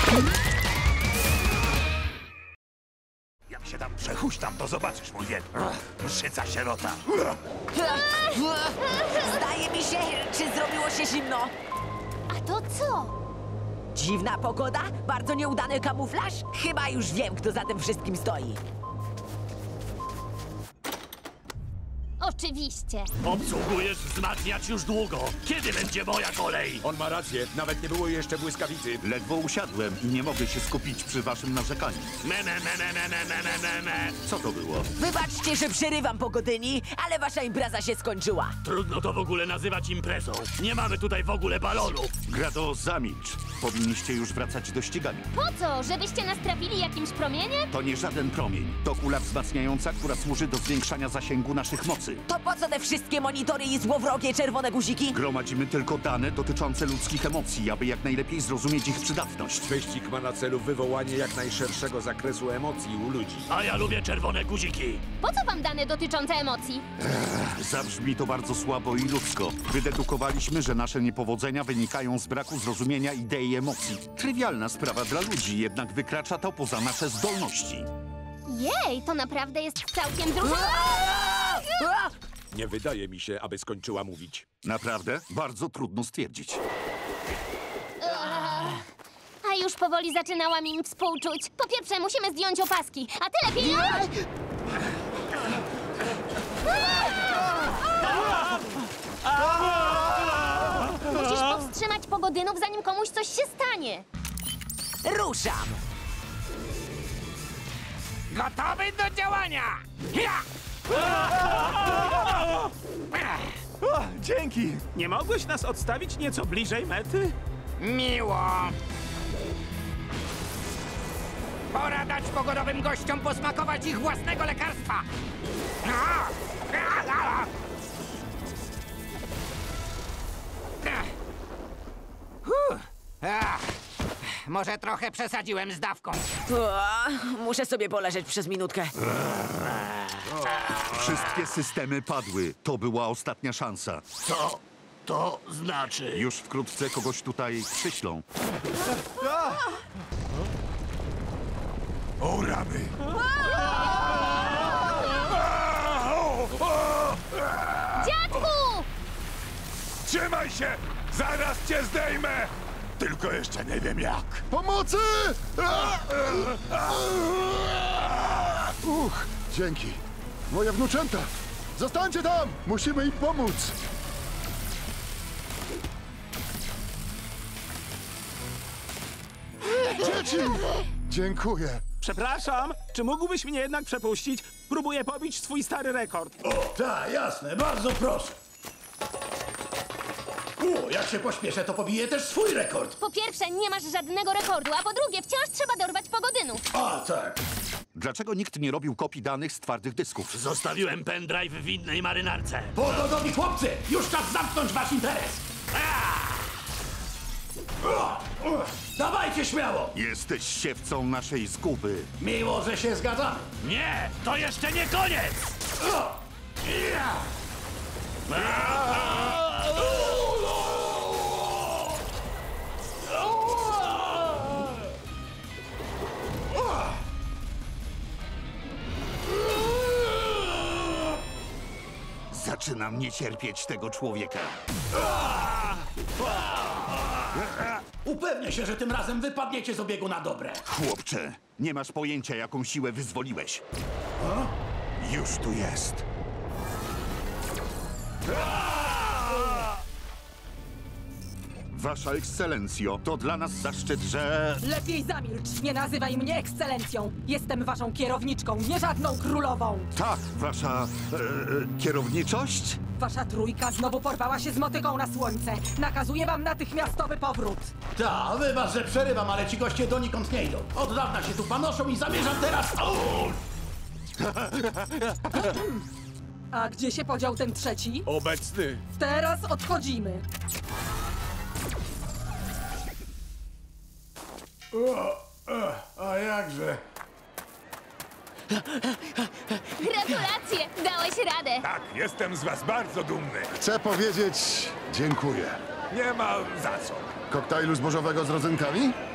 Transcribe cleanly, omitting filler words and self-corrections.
Jak się tam przehuśtam, to zobaczysz, mój wielki. Szyca sierota. Zdaje mi się, czy zrobiło się zimno. A to co? Dziwna pogoda? Bardzo nieudany kamuflaż? Chyba już wiem, kto za tym wszystkim stoi. Oczywiście. Obsługujesz wzmacniacz już długo. Kiedy będzie moja kolej? On ma rację, nawet nie było jeszcze błyskawicy. Ledwo usiadłem i nie mogę się skupić przy waszym narzekaniu. Co to było? Wybaczcie, że przerywam pogodyni, ale wasza impreza się skończyła. Trudno to w ogóle nazywać imprezą. Nie mamy tutaj w ogóle balonów. Grado, zamilcz. Powinniście już wracać do ścigania. Po co? Żebyście nas trafili jakimś promieniem? To nie żaden promień. To kula wzmacniająca, która służy do zwiększania zasięgu naszych mocy. To po co te wszystkie monitory i złowrogie czerwone guziki? Gromadzimy tylko dane dotyczące ludzkich emocji, aby jak najlepiej zrozumieć ich przydatność. Wyścig ma na celu wywołanie jak najszerszego zakresu emocji u ludzi. A ja lubię czerwone guziki. Po co wam dane dotyczące emocji? Zabrzmi to bardzo słabo i ludzko. Wydedukowaliśmy, że nasze niepowodzenia wynikają z braku zrozumienia idei emocji. Trywialna sprawa dla ludzi, jednak wykracza to poza nasze zdolności. Jej, to naprawdę jest całkiem zrozumiałe. Nie wydaje mi się, aby skończyła mówić. Naprawdę? Bardzo trudno stwierdzić. A już powoli zaczynałam im współczuć. Po pierwsze, musimy zdjąć opaski, a ty lepiej... Musisz powstrzymać pogodynów, zanim komuś coś się stanie. Ruszam! Gotowy do działania! Ja! O, dzięki! Nie mogłeś nas odstawić nieco bliżej mety? Miło! Pora dać pogodowym gościom posmakować ich własnego lekarstwa! Może trochę przesadziłem z dawką. Muszę sobie poleżeć przez minutkę. Wszystkie systemy padły. To była ostatnia szansa. Co to znaczy? Już wkrótce kogoś tutaj przyślą. O rany! Dziadku! Trzymaj się! Zaraz cię zdejmę! Tylko jeszcze nie wiem jak. Pomocy! Dzięki. Moje wnuczęta! Zostańcie tam! Musimy im pomóc! Dzieci! Dziękuję. Przepraszam, czy mógłbyś mnie jednak przepuścić? Próbuję pobić swój stary rekord. Tak, jasne, bardzo proszę. Jak się pośpieszę, to pobiję też swój rekord. Po pierwsze, nie masz żadnego rekordu, a po drugie, wciąż trzeba dorwać pogodynów. A, tak. Dlaczego nikt nie robił kopii danych z twardych dysków? Zostawiłem pendrive w innej marynarce. Pogodowi chłopcy, już czas zamknąć wasz interes. Dawajcie śmiało. Jesteś siewcą naszej zguby. Miło, że się zgadzamy. Nie, to jeszcze nie koniec! Zaczynam nie cierpieć tego człowieka. Upewnię się, że tym razem wypadniecie z obiegu na dobre. Chłopcze, nie masz pojęcia, jaką siłę wyzwoliłeś. Już tu jest. Wasza ekscelencjo, to dla nas zaszczyt, że... Lepiej zamilcz! Nie nazywaj mnie ekscelencją! Jestem waszą kierowniczką, nie żadną królową! Tak, wasza... kierowniczość? Wasza trójka znowu porwała się z motyką na słońce. Nakazuję wam natychmiastowy powrót. Ta, wybacz, że przerywam, ale ci goście donikąd nie idą. Od dawna się tu panoszą i zamierzam teraz... A gdzie się podział ten trzeci? Obecny. Teraz odchodzimy. A jakże? Gratulacje! Dałeś radę! Tak, jestem z was bardzo dumny. Chcę powiedzieć dziękuję. Nie ma za co. Koktajlu zbożowego z rodzynkami?